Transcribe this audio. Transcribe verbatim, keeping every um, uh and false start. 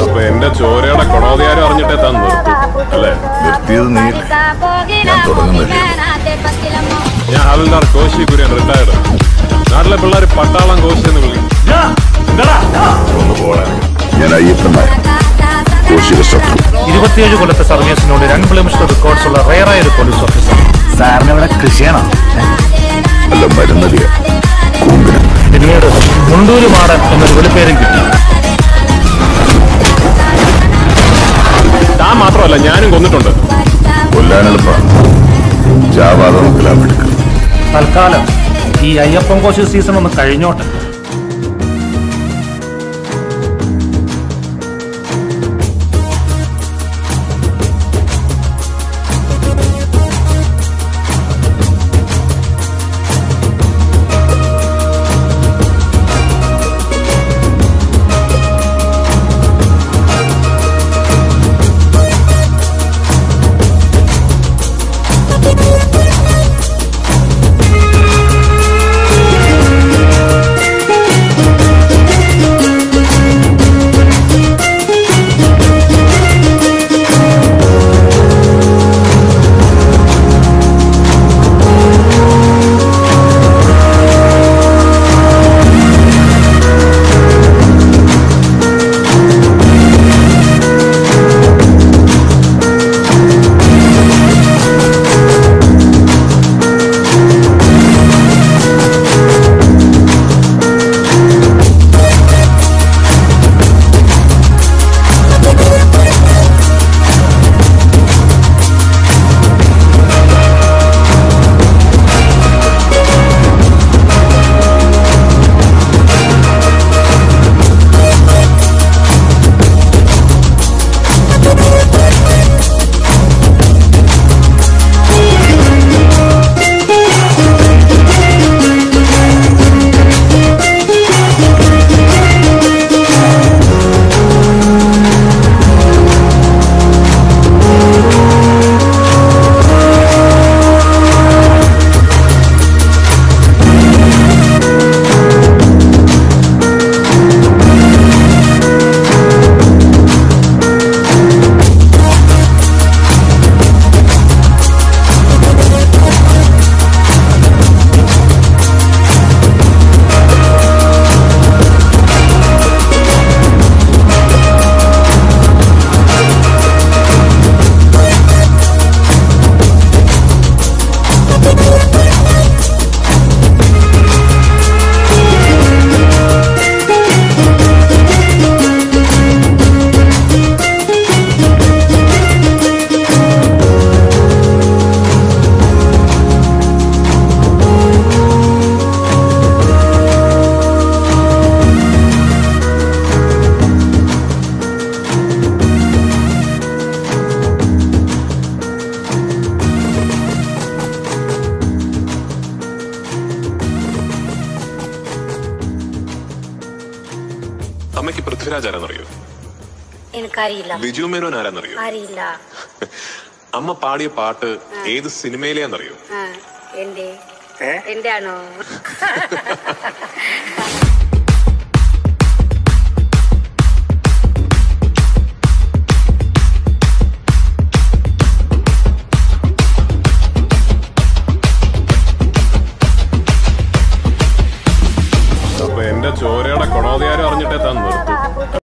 അപ്പൊ എന്റെ ചോരയുടെ കൊണോതിയാരും അറിഞ്ഞിട്ടേ താൻ നിർത്തി അല്ലേ? നിർത്തിയത് നീ, ഞാൻ തുടങ്ങുന്നില്ല. ഞാൻ ഹവൽദാർ കോശി കുര്യൻ, റിട്ടയർഡ്. നാട്ടിലെ പിള്ളേർ പട്ടാളം കോശി എന്ന് വിളിക്കും. ഒന്ന് പോണേ. ഞാൻ അയ്യപ്പൻ നായർ, കോശിയുടെ ശത്രു. ഇരുപത്തിയേഴ് കൊല്ലത്തെ സർവീസിനോട് രണ്ട് കിലോമീറ്റർ റെക്കോർഡ്സ് ഉള്ള റയറായ ഒരു പോലീസ് ഓഫീസർ. സാറിന് ഇവിടെ കൃഷിയാണോ? അല്ല, മരുന്നടിയ കൂമ്പിന്. പിന്നീട് മുണ്ടൂര് മാടൻ എന്നൊരു വിളിപ്പേരും കിട്ടി. താൻ മാത്രമല്ല, ഞാനും കൊന്നിട്ടുണ്ട്. കൊല്ലാനെളുപ്പാണ്, ജാവാതെ നോക്കലാൻ എടുക്കും. തൽക്കാലം ഈ അയ്യപ്പൻ കോശി സീസൺ ഒന്ന് കഴിഞ്ഞോട്ടെ. അമ്മയ്ക്ക് പൃഥ്വിരാജ് ആരാന്നറിയോ? എനിക്കറിയില്ല. ബിജുമെnon ആരാന്നറിയോ? അറിയില്ല. അമ്മ പാടിയ പാട്ട് ഏത് സിനിമയിലെയാന്നറിയോ? എന്റെ എന്റെ ആണോ? അപ്പൊ എന്റെ ചോരയുടെ കൊണോതിയാരും അറിഞ്ഞിട്ടേ താൻ നിർത്തി